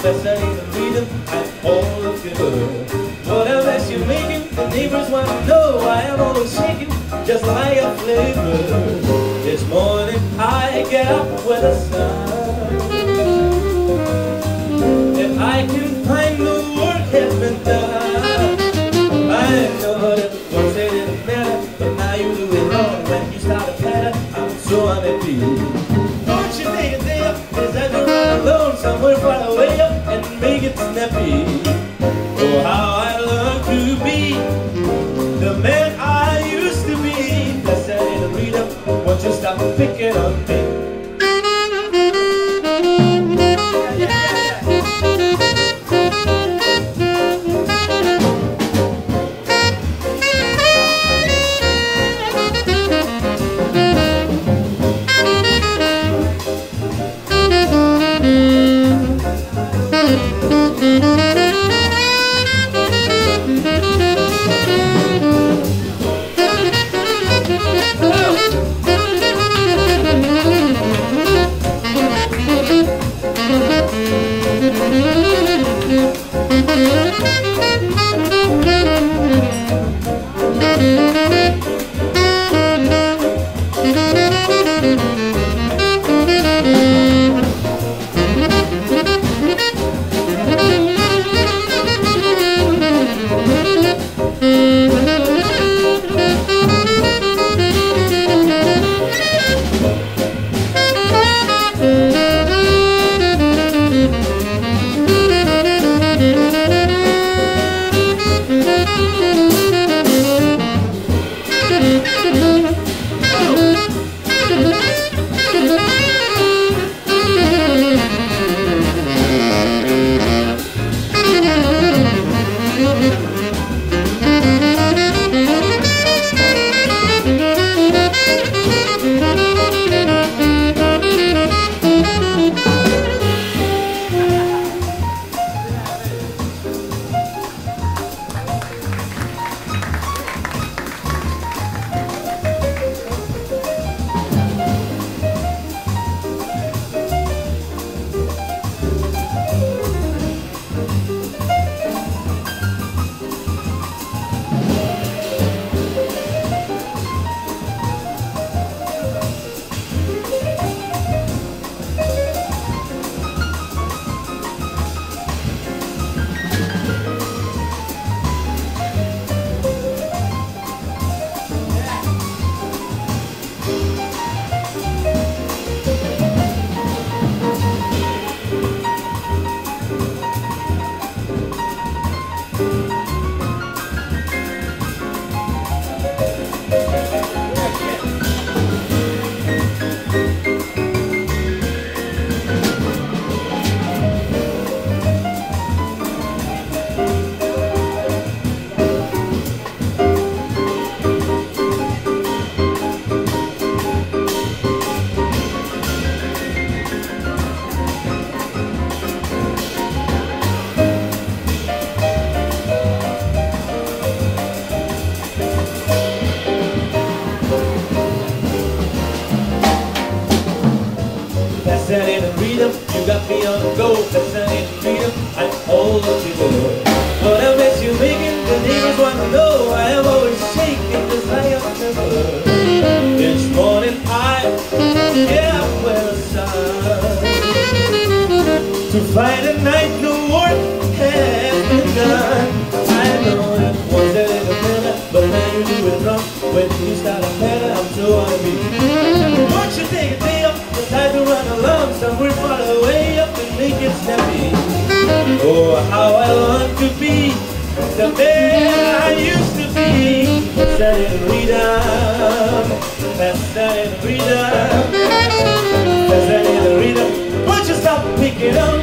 that's not even freedom, I'm all of good. What a mess you're making, the neighbors want to know I am always shaking, just like a flavor. This morning I get up with the sun. If I can find the work has been done, I know that once it didn't matter, but now you do it wrong when you start a patter. I'm so unhappy. Don't you take a day up, is that you're run alone somewhere far away up and make it snappy. Oh, how I long to be the man I used to be. That's that in the reader, won't you stop picking on me? That ain't a freedom, you got me on the go. That ain't a freedom, I'm all of you know. What a mess you're making, the neighbors want to know. I am always shaking, just like a feather. Each morning I get up with the sun to find a night no work has been done. I know that once there is a better, but now you do it wrong. When you start a better, I'm so happy. Won't you take a day up? Time to run along somewhere far away up and make it snappy. Oh, how I long to be the man I used to be. That in freedom, that's that in freedom, that's that in freedom. Won't you stop picking on